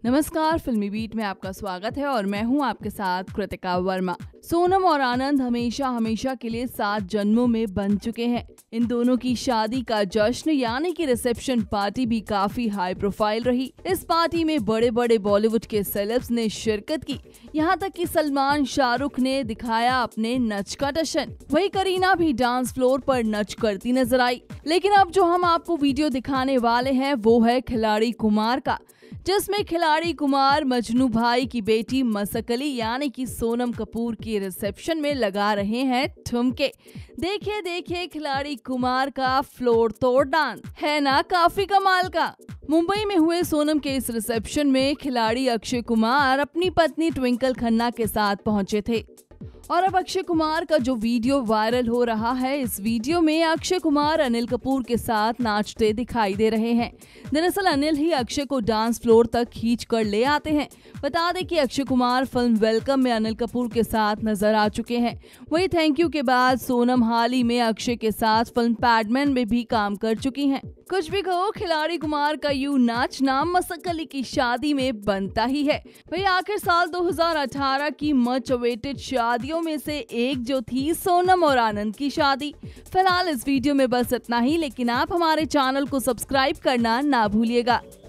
नमस्कार, फिल्मी बीट में आपका स्वागत है और मैं हूं आपके साथ कृतिका वर्मा। सोनम और आनंद हमेशा के लिए 7 जन्मों में बन चुके हैं। इन दोनों की शादी का जश्न यानी कि रिसेप्शन पार्टी भी काफी हाई प्रोफाइल रही। इस पार्टी में बड़े बड़े बॉलीवुड के सेलेब्स ने शिरकत की। यहाँ तक कि सलमान, शाहरुख ने दिखाया अपने नच का टशन। वही करीना भी डांस फ्लोर पर नच करती नजर आई। लेकिन अब जो हम आपको वीडियो दिखाने वाले हैं वो है खिलाड़ी कुमार का, जिसमें खिलाड़ी कुमार मजनू भाई की बेटी मसकली यानी कि सोनम कपूर की रिसेप्शन में लगा रहे हैं ठुमके। देखिए खिलाड़ी कुमार का फ्लोर तोड़ डांस है ना, काफी कमाल का। मुंबई में हुए सोनम के इस रिसेप्शन में खिलाड़ी अक्षय कुमार अपनी पत्नी ट्विंकल खन्ना के साथ पहुंचे थे। और अब अक्षय कुमार का जो वीडियो वायरल हो रहा है, इस वीडियो में अक्षय कुमार अनिल कपूर के साथ नाचते दिखाई दे रहे हैं। दरअसल अनिल ही अक्षय को डांस फ्लोर तक खींच कर ले आते हैं। बता दें कि अक्षय कुमार फिल्म वेलकम में अनिल कपूर के साथ नजर आ चुके हैं। वही थैंक यू के बाद सोनम हाल ही में अक्षय के साथ फिल्म पैडमैन में भी काम कर चुकी हैं। कुछ भी कहो, खिलाड़ी कुमार का यूं नाचना मसकली की शादी में बनता ही है। वही आखिर साल 2018 की मच अवेटेड शादियों में से एक जो थी सोनम और आनंद की शादी। फिलहाल इस वीडियो में बस इतना ही, लेकिन आप हमारे चैनल को सब्सक्राइब करना ना भूलिएगा।